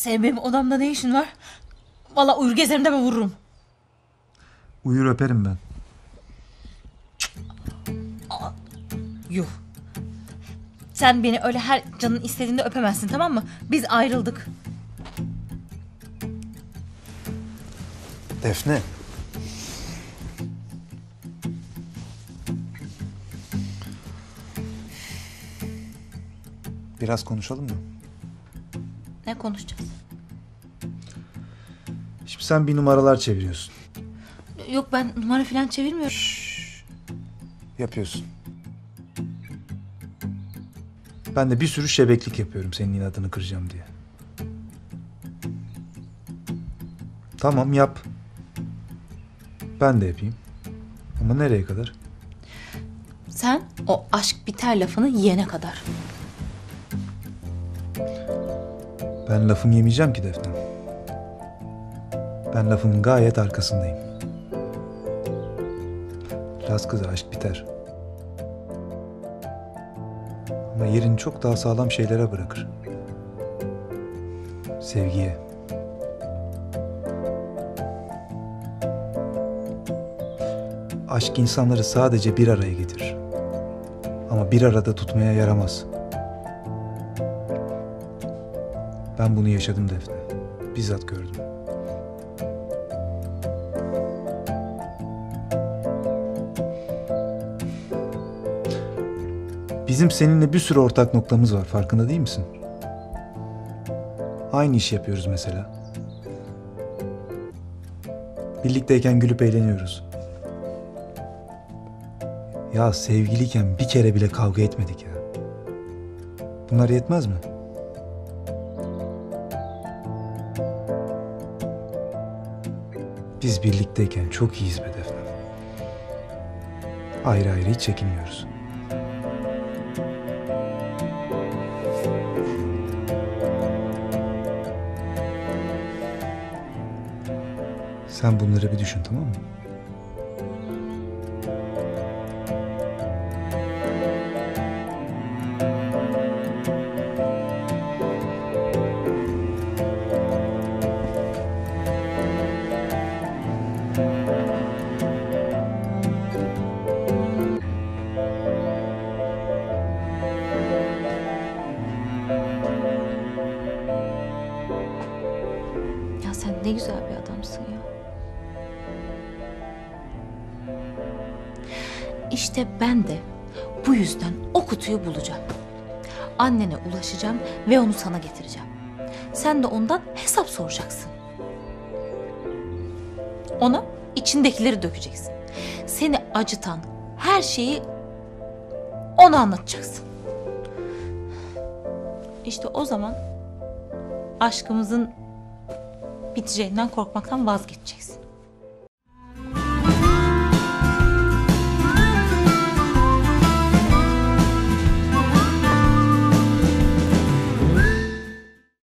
Senin benim odamda ne işin var? Vallahi uyur gezerim deme vururum. Uyur öperim ben. Yuh. Sen beni öyle her canın istediğinde öpemezsin, tamam mı? Biz ayrıldık. Defne. Biraz konuşalım mı? Ne konuşacağız? Şimdi sen bir numaralar çeviriyorsun. Yok, ben numara falan çevirmiyorum. Yapıyorsun. Ben de bir sürü şebeklik yapıyorum senin inadını kıracağım diye. Tamam, yap. Ben de yapayım. Ama nereye kadar? Sen o aşk biter lafını yiyene kadar. Ben lafımı yemeyeceğim ki Defne. Ben lafımın gayet arkasındayım. Laz kızı aşk biter. Ama yerini çok daha sağlam şeylere bırakır. Sevgiye. Aşk insanları sadece bir araya getirir. Ama bir arada tutmaya yaramaz. Ben bunu yaşadım Defne. Bizzat gördüm. Bizim seninle bir sürü ortak noktamız var. Farkında değil misin? Aynı iş yapıyoruz mesela. Birlikteyken gülüp eğleniyoruz. Ya sevgiliyken bir kere bile kavga etmedik ya. Bunlar yetmez mi? Biz birlikteyken çok iyiyiz be Defne. Ayrı ayrı hiç çekinmiyoruz. Sen bunları bir düşün, tamam mı? Ya sen ne güzel bir adamsın ya. İşte ben de bu yüzden o kutuyu bulacağım. Annene ulaşacağım ve onu sana getireceğim. Sen de ondan hesap soracaksın. Ona içindekileri dökeceksin. Seni acıtan her şeyi ona anlatacaksın. İşte o zaman aşkımızın biteceğinden korkmaktan vazgeçeceksin.